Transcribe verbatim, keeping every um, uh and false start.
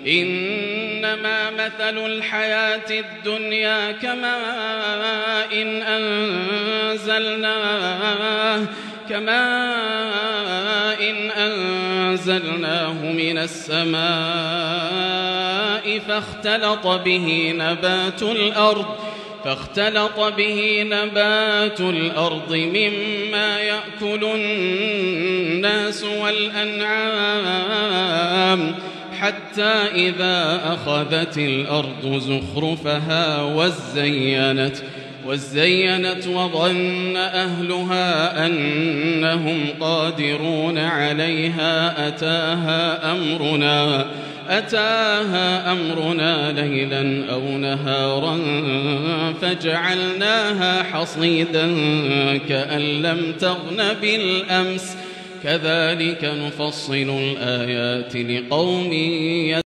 إنما مثل الحياة الدنيا كماء إن أنزلناه كماء إن أنزلناه من السماء فاختلط به نبات الأرض فاختلط به نبات الأرض مما يأكل الناس والأنعام حتى إذا أخذت الأرض زخرفها وزينت وزينت وظن أهلها أنهم قادرون عليها أتاها أمرنا أتاها أمرنا ليلا أو نهارا فجعلناها حصيدا كأن لم تغن بالأمس كذلك نفصل الآيات لقوم يتقون.